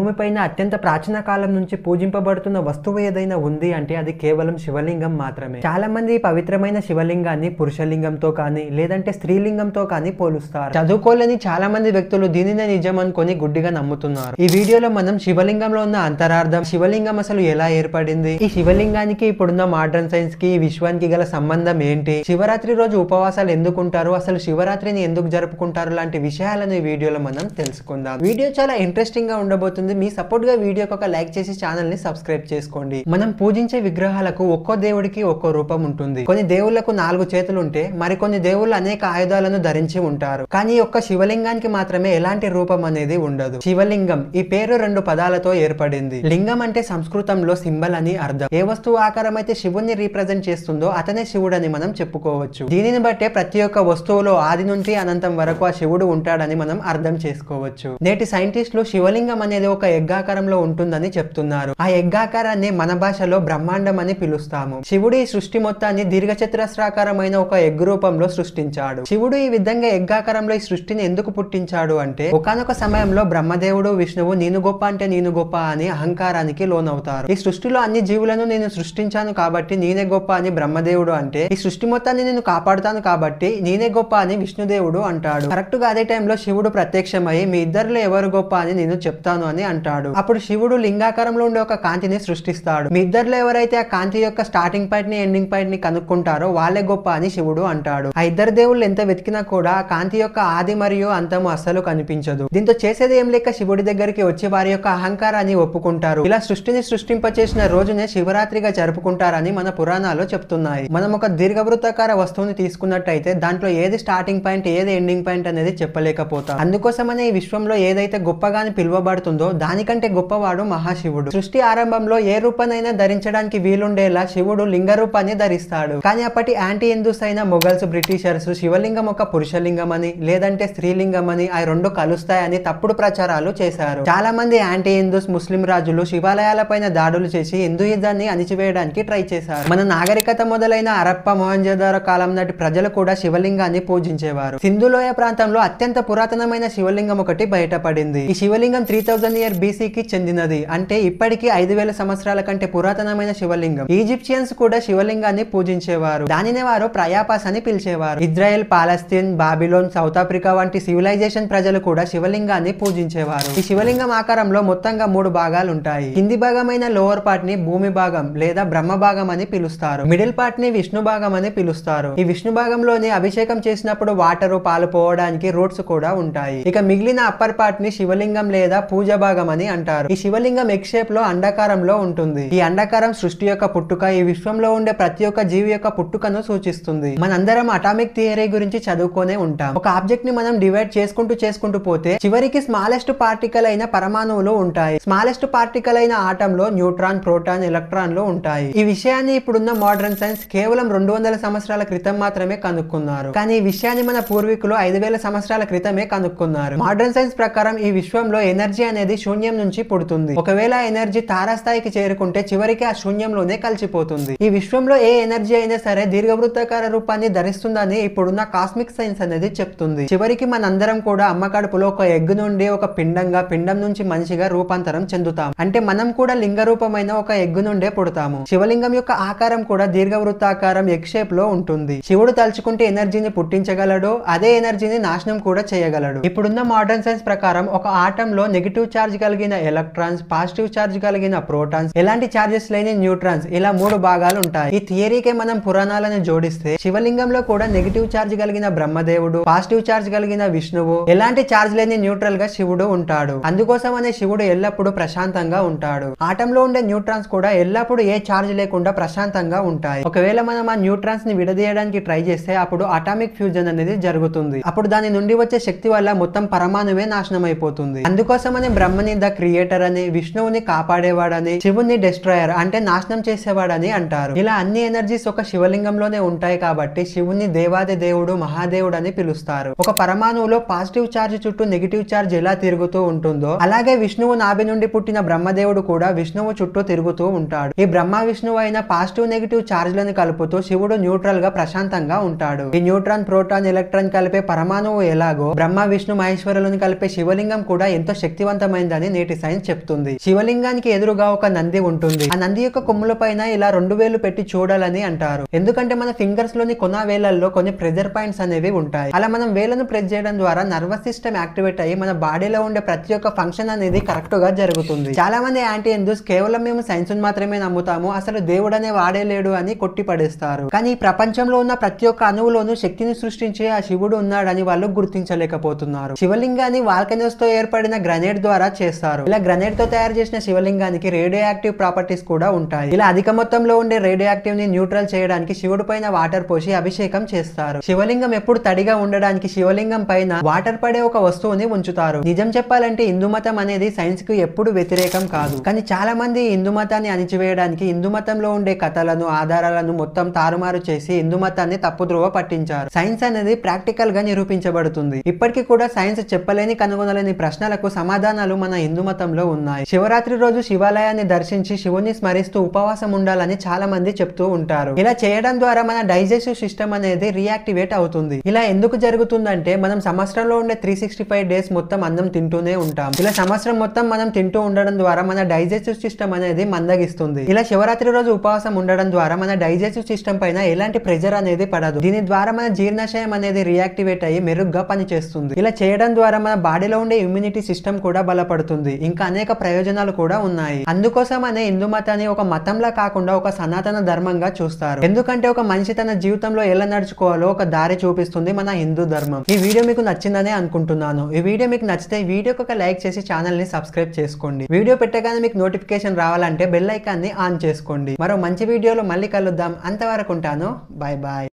భూమిపైన అత్యంత ప్రాచీన కాలం నుంచి పూజింపబడుతున్న వస్తువు ఏదైనా ఉంది అంటే అది కేవలం శివలింగం మాత్రమే. చాలా మంది పవిత్రమైన శివలింగాన్ని పురుషలింగంతో కానీ లేదంటే స్త్రీలింగంతో కానీ పోలుస్తారు. చదువుకోలేని చాలా మంది వ్యక్తులు దీనినే నిజం అనుకొని గుడ్డిగా నమ్ముతున్నారు. ఈ వీడియోలో మనం శివలింగంలో ఉన్న అంతరార్థం, శివలింగం అసలు ఎలా ఏర్పడింది, ఈ శివలింగానికి ఇప్పుడున్న మోడర్న్ సైన్స్ కి ఈ విశ్వానికి గల సంబంధం ఏంటి, శివరాత్రి రోజు ఉపవాసాలు ఎందుకుంటారు, అసలు శివరాత్రిని ఎందుకు జరుపుకుంటారు లాంటి విషయాలను ఈ వీడియోలో మనం తెలుసుకుందాం. వీడియో చాలా ఇంట్రెస్టింగ్ గా ఉండబోతుంది. మీ సపోర్ట్ గా వీడియోకి ఒక లైక్ చేసి ఛానల్ ని సబ్స్క్రైబ్ చేసుకోండి. మనం పూజించే విగ్రహాలకు ఒక్కో దేవుడికి ఒక్కో రూపం ఉంటుంది. కొన్ని దేవుళ్లకు 4 చేతులు ఉంటే మరికొన్ని దేవుళ్ళు అనేక ఆయుధాలను ధరించి ఉంటారు. కానీ ఒక్క శివలింగానికి మాత్రమే ఎలాంటి రూపం అనేది ఉండదు. శివలింగం ఈ పేరు 2 పదాలతో ఏర్పడింది. లింగం అంటే సంస్కృతంలో సింబల్ అని అర్థం. ఏ వస్తువు ఆకారం అయితే శివుణ్ణి రీప్రజెంట్ చేస్తుందో అతనే శివుడని మనం చెప్పుకోవచ్చు. దీనిని బట్టే ప్రతి ఒక్క వస్తువులో ఆది నుండి అనంతం వరకు ఆ శివుడు ఉంటాడని మనం అర్థం చేసుకోవచ్చు. నేటి సైంటిస్టులు శివలింగం అనేది ఒక ఎగ్గాకారంలో ఉంటుందని చెప్తున్నారు. ఆ ఎగ్గాకారాన్ని మన భాషలో బ్రహ్మాండం అని పిలుస్తాము. శివుడు ఈ సృష్టి మొత్తాన్ని దీర్ఘచతురస్రాకారమైన ఒక ఎగ్ రూపంలో సృష్టించాడు. శివుడు ఈ విధంగా ఎగ్గాకారంలో ఈ సృష్టిని ఎందుకు పుట్టించాడు అంటే ఒకానొక సమయంలో బ్రహ్మదేవుడు విష్ణువు నేను గొప్ప అంటే నేను గొప్ప అని అహంకారానికి లోనవుతారు. ఈ సృష్టిలో అన్ని జీవులను నేను సృష్టించాను కాబట్టి నేనే గొప్ప అని బ్రహ్మదేవుడు అంటే, ఈ సృష్టి మొత్తాన్ని నేను కాపాడుతాను కాబట్టి నేనే గొప్ప అని విష్ణుదేవుడు అంటాడు. కరెక్ట్ గా అదే టైంలో శివుడు ప్రత్యక్షమై మీ ఇద్దరిలో ఎవరు గొప్ప అని నేను చెప్తాను అని అంటాడు. అప్పుడు శివుడు లింగాకారంలో ఉండే ఒక కాంతిని సృష్టిస్తాడు. మీ ఇద్దరిలో ఎవరైతే ఆ కాంతి యొక్క స్టార్టింగ్ పాయింట్ ని ఎండింగ్ పాయింట్ ని కనుక్కుంటారో వాళ్ళే గొప్ప అని శివుడు అంటాడు. ఆ ఇద్దరు దేవుళ్ళు ఎంత వెతికినా కూడా ఆ కాంతి యొక్క ఆది మరియు అంతము అస్సలు కనిపించదు. దీంతో చేసేది ఏం లేక శివుడి దగ్గరికి వచ్చి వారి యొక్క అహంకారాన్ని ఒప్పుకుంటారు. ఇలా సృష్టిని సృష్టింపచేసిన రోజునే శివరాత్రిగా జరుపుకుంటారని మన పురాణాలు చెప్తున్నాయి. మనం ఒక దీర్ఘవృత్తాకార వస్తువుని తీసుకున్నట్టయితే దాంట్లో ఏది స్టార్టింగ్ పాయింట్ ఏది ఎండింగ్ పాయింట్ అనేది చెప్పలేకపోతాం. అందుకోసమనే ఈ విశ్వంలో ఏదైతే గొప్పగాని పిలువబడుతుందో దానికంటే గొప్పవాడు మహాశివుడు. సృష్టి ఆరంభంలో ఏ రూపానైనా ధరించడానికి వీలుండేలా శివుడు లింగ రూపాన్ని ధరిస్తాడు. కానీ అప్పటి యాంటీ హిందూస్ అయిన మొఘల్స్, బ్రిటిషర్స్ శివలింగం ఒక పురుషలింగం అని లేదంటే స్త్రీలింగం అని ఆ 2 కలుస్తాయని తప్పుడు ప్రచారాలు చేశారు. చాలా మంది యాంటీ హిందూస్ ముస్లిం రాజులు శివాలయాలపైన దాడులు చేసి హిందూయిజాన్ని అణిచివేయడానికి ట్రై చేశారు. మన నాగరికత మొదలైన హరప్పా, మొహంజోదారో కాలం నాటి ప్రజలు కూడా శివలింగాన్ని పూజించేవారు. సింధులోయ ప్రాంతంలో అత్యంత పురాతనమైన శివలింగం ఒకటి బయటపడింది. ఈ శివలింగం 3000 ఇయర్ బీసీకి చెందినది. అంటే ఇప్పటికీ 5000 సంవత్సరాల కంటే పురాతనమైన శివలింగం. ఈజిప్షియన్స్ కూడా శివలింగాన్ని పూజించేవారు. దానినే వారు ప్రయాపాస్ అని పిలిచేవారు. Israel, Palestine, Babylon, South Africa వంటి సివిలైజేషన్ ప్రజలు కూడా శివలింగాన్ని పూజించేవారు. ఈ శివలింగం ఆకారంలో మొత్తంగా 3 భాగాలు ఉంటాయి. కింది భాగమైన లోవర్ పార్ట్ ని భూమి భాగం లేదా బ్రహ్మ భాగం అని పిలుస్తారు. మిడిల్ పార్ట్ ని విష్ణు భాగం అని పిలుస్తారు. ఈ విష్ణు భాగంలోని అభిషేకం చేసినప్పుడు వాటరు, పాలు పోవడానికి రూట్స్ కూడా ఉంటాయి. ఇక మిగిలిన అప్పర్ పార్ట్ ని శివలింగం లేదా పూజ భాగం అని అంటారు. ఈ శివలింగం ఎగ్ షేప్ లో అండాకారంలో ఉంటుంది. ఈ అండాకారం సృష్టి యొక్క పుట్టుక, ఈ విశ్వంలో ఉండే ప్రతి ఒక్క జీవి యొక్క పుట్టుకను సూచిస్తుంది. మనందరం అటామిక్ థియరీ గురించి చదువుకొనే ఉంటాం. ఒక ఆబ్జెక్ట్ ని మనం డివైడ్ చేసుకుంటూ పోతే చివరికి స్మాలెస్ట్ పార్టికల్ అయిన పరమాణువులు ఉంటాయి. స్మాలెస్ట్ పార్టికల్ అయిన ఆటం లో న్యూట్రాన్, ప్రోటాన్, ఎలక్ట్రాన్లు ఉంటాయి. ఈ విషయాన్ని ఇప్పుడున్న మోడర్న్ సైన్స్ కేవలం 200 సంవత్సరాల క్రితం మాత్రమే కనుక్కున్నారు. కానీ ఈ విషయాన్ని మన పూర్వీకులు 5000 సంవత్సరాల క్రితమే కనుక్కున్నారు. మోడర్న్ సైన్స్ ప్రకారం ఈ విశ్వంలో ఎనర్జీ అనేది శూన్యం నుంచి పుడుతుంది. ఒకవేళ ఎనర్జీ తారాస్థాయికి చేరుకుంటే చివరికి ఆ శూన్యంలోనే కలిసిపోతుంది. ఈ విశ్వంలో ఏ ఎనర్జీ అయినా సరే దీర్ఘవృత్తాకార రూపాన్ని ధరిస్తుందని ఇప్పుడున్న కాస్మిక్ సైన్స్ అనేది చెప్తుంది. చివరికి మనందరం కూడా అమ్మ కడుపులో ఒక ఎగ్ నుండి ఒక పిండంగా, పిండం నుంచి మనిషిగా రూపాంతరం చెందుతాం. అంటే మనం కూడా లింగ రూపమైన ఒక ఎగ్ నుండే పుడతాము. శివలింగం యొక్క ఆకారం కూడా దీర్ఘవృత్తాకారం ఎగ్ షేప్ లో ఉంటుంది. శివుడు తలుచుకుంటే ఎనర్జీని పుట్టించగలడు, అదే ఎనర్జీని నాశనం కూడా చేయగలడు. ఇప్పుడున్న మోడర్న్ సైన్స్ ప్రకారం ఒక ఆటం లో నెగిటివ్ చార్జ్ కలిగిన ఎలక్ట్రాన్స్, పాజిటివ్ చార్జ్ కలిగిన ప్రోటాన్స్, ఎలాంటి చార్జెస్ లేని న్యూట్రాన్స్, ఇలా 3 భాగాలు ఉంటాయి. ఈ థియరీకే మనం పురాణాలను జోడిస్తే శివలింగంలో కూడా నెగిటివ్ చార్జ్ కలిగిన బ్రహ్మదేవుడు, పాజిటివ్ చార్జ్ కలిగిన విష్ణువు, ఎలాంటి చార్జ్ లేని న్యూట్రల్ గా శివుడు ఉంటాడు. అందుకోసమనే శివుడు ఎల్లప్పుడూ ప్రశాంతంగా ఉంటాడు. ఆటంలో ఉండే న్యూట్రాన్స్ కూడా ఎల్లప్పుడూ ఏ చార్జ్ లేకుండా ప్రశాంతంగా ఉంటాయి. ఒకవేళ మనం ఆ న్యూట్రాన్స్ ని విడదీయడానికి ట్రై చేస్తే అప్పుడు అటామిక్ ఫ్యూజన్ అనేది జరుగుతుంది. అప్పుడు దాని నుండి వచ్చే శక్తి వల్ల మొత్తం పరమాణువే నాశనం అయిపోతుంది. అందుకోసమని బ్రహ్మని ద క్రియేటర్ అని, విష్ణువుని కాపాడేవాడని, శివుని డెస్ట్రాయర్ అంటే నాశనం చేసేవాడని అంటారు. ఇలా అన్ని ఎనర్జీస్ ఒక శివలింగంలోనే ఉంటాయి కాబట్టి శివుని దేవాది దేవుడు, మహాదేవుడు అని పిలుస్తారు. ఒక పరమాణువులో పాజిటివ్ చార్జ్ చుట్టూ నెగిటివ్ చార్జ్ ఎలా తిరుగుతూ ఉంటుందో అలాగే విష్ణువు నాభి నుండి పుట్టిన బ్రహ్మదేవుడు కూడా విష్ణువు చుట్టూ తిరుగుతూ ఉంటాడు. ఈ బ్రహ్మ విష్ణువు అయిన పాజిటివ్ నెగిటివ్ చార్జ్లను కలుపుతూ శివుడు న్యూట్రల్ గా ప్రశాంతంగా ఉంటాడు. ఈ న్యూట్రాన్, ప్రోటాన్, ఎలక్ట్రాన్ కలిపే పరమాణువు ఎలాగో బ్రహ్మ, విష్ణు, మహేశ్వరులను కలిపే శివలింగం కూడా ఎంతో శక్తివంతమైనదని ఉంటుందని నేటి సైన్స్ చెప్తుంది. శివలింగానికి ఎదురుగా ఒక నంది ఉంటుంది. ఆ నంది యొక్క కొమ్ముల పైన ఇలా 2 వేలు పెట్టి చూడాలని అంటారు. ఎందుకంటే మన ఫింగర్స్ లోని కొన వేలల్లో కొన్ని ప్రెజర్ పాయింట్స్ అనేవి ఉంటాయి. అలా మనం వేలను ప్రెస్ చేయడం ద్వారా నర్వస్ సిస్టమ్ యాక్టివేట్ అయ్యి మన బాడీలో ఉండే ప్రతి ఒక్క ఫంక్షన్ అనేది కరెక్ట్ గా జరుగుతుంది. చాలా మంది యాంటీ హిందూస్ కేవలం మేము సైన్స్ మాత్రమే నమ్ముతాము, అసలు దేవుడు అనే వాడే లేడు అని కొట్టి పడేస్తారు. కానీ ఈ ప్రపంచంలో ఉన్న ప్రతి ఒక్క అణువులోనూ శక్తిని సృష్టించే ఆ శివుడు ఉన్నాడని వాళ్ళు గుర్తించలేకపోతున్నారు. శివలింగాన్ని వాల్కనోస్ తో ఏర్పడిన గ్రనేడ్ ద్వారా చేస్తారు. ఇలా గ్రనేడ్ తో తయారు చేసిన శివలింగానికి రేడియో యాక్టివ్ ప్రాపర్టీస్ కూడా ఉంటాయి. ఇలా అధిక మొత్తంలో ఉండే రేడియో యాక్టివ్ ని న్యూట్రల్ చేయడానికి శివుడి పైన వాటర్ పోసి అభిషేకం చేస్తారు. శివలింగం ఎప్పుడు తడిగా ఉండడానికి శివలింగం పైన వాటర్ పడే ఒక వస్తువుని ఉంచుతారు. నిజం చెప్పాలంటే హిందూ మతం అనేది సైన్స్ కు ఎప్పుడు వ్యతిరేకం కాదు. కానీ చాలా మంది హిందూ మతాన్ని అణిచివేయడానికి హిందూ మతంలో ఉండే కథలను ఆధారాలను మొత్తం తారుమారు చేసి హిందూ మతాన్ని తప్పుద్రోవ పట్టించారు. సైన్స్ అనేది ప్రాక్టికల్ గా నిరూపించబడుతుంది. ఇప్పటికీ కూడా సైన్స్ చెప్పలేని కనుగొనలేని ప్రశ్నలకు సమాధానాలు మన హిందూ మతంలో ఉన్నాయి. శివరాత్రి రోజు శివాలయాన్ని దర్శించి శివుని స్మరిస్తూ ఉపవాసం ఉండాలని చాలా మంది చెప్తూ ఉంటారు. ఇలా చేయడం ద్వారా మన డైజెస్టివ్ సిస్టమ్ అనేది రియాక్టివేట్ అవుతుంది. ఇలా ఎందుకు జరుగుతుందంటే మనం సంవత్సరంలో ఉండే 365 డేస్ మొత్తం అన్నం తింటూనే ఉంటాం. ఇలా సంవత్సరం మొత్తం మనం తింటూ ఉండడం ద్వారా మన డైజెస్టివ్ సిస్టమ్ అనేది మందగిస్తుంది. ఇలా శివరాత్రి రోజు ఉపవాసం ఉండడం ద్వారా మన డైజెస్టివ్ సిస్టమ్ పైన ఎలాంటి ప్రెజర్ అనేది పడదు. దీని ద్వారా మన జీర్ణాశయం అనేది రియాక్టివేట్ అయ్యి మెరుగ్గా పనిచేస్తుంది. ఇలా చేయడం ద్వారా మన బాడీలో ఉండే ఇమ్యూనిటీ సిస్టమ్ కూడా బలపడుతుంది. ఇంకా అనేక ప్రయోజనాలు కూడా ఉన్నాయి. అందుకోసం అనే హిందూ మతాన్ని ఒక మతంలా కాకుండా ఒక సనాతన ధర్మంగా చూస్తారు. ఎందుకంటే ఒక మనిషి తన జీవితంలో ఎలా నడుచుకోవాలో ఒక దారి చూపిస్తుంది మన హిందూ ధర్మం. ఈ వీడియో మీకు నచ్చిందనే అనుకుంటున్నాను. ఈ వీడియో మీకు నచ్చితే ఈ వీడియోకి ఒక లైక్ చేసి ఛానల్ ని సబ్స్క్రైబ్ చేసుకోండి. వీడియో పెట్టగానే మీకు నోటిఫికేషన్ రావాలంటే బెల్ ఐకాన్ ని ఆన్ చేసుకోండి. మరో మంచి వీడియోలో మళ్ళీ కలుద్దాం. అంతవరకు ఉంటాను. Bye bye.